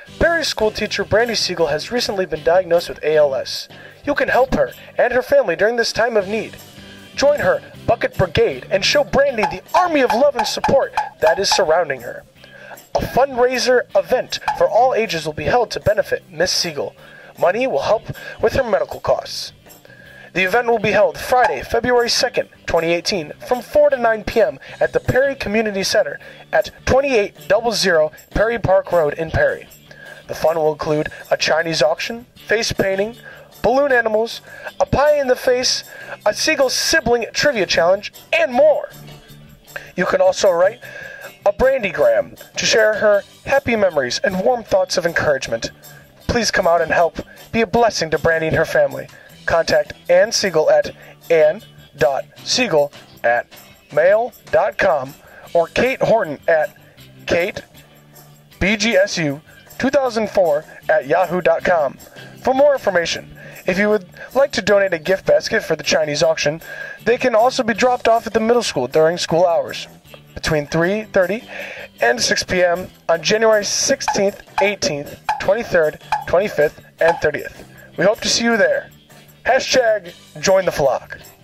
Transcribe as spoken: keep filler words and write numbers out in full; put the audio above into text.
Perry school teacher Brandy Siegel has recently been diagnosed with A L S. You can help her and her family during this time of need. Join her Bucket Brigade and show Brandy the army of love and support that is surrounding her. A fundraiser event for all ages will be held to benefit Miss Siegel. Money will help with her medical costs. The event will be held Friday, February second, twenty eighteen, from four to nine p m at the Perry Community Center at twenty-eight hundred Perry Park Road in Perry. The fun will include a Chinese auction, face painting, balloon animals, a pie in the face, a Siegel sibling trivia challenge, and more. You can also write a Brandygram to share her happy memories and warm thoughts of encouragement. Please come out and help be a blessing to Brandy and her family. Contact Ann Siegel at ann.siegel at mail dot com or Kate Horton at kate b g s u two thousand four at yahoo dot com for more information. If you would like to donate a gift basket for the Chinese auction, they can also be dropped off at the middle school during school hours between three thirty and six p m on January sixteenth, eighteenth, twenty-third, twenty-fifth, and thirtieth. We hope to see you there. Hashtag join the flock.